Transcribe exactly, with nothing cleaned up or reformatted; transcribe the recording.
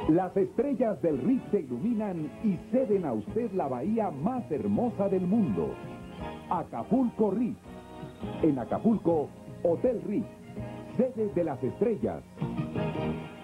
Las estrellas del R I C se iluminan y ceden a usted la bahía más hermosa del mundo. Acapulco R I C. En Acapulco, Hotel R I C, sede de las estrellas.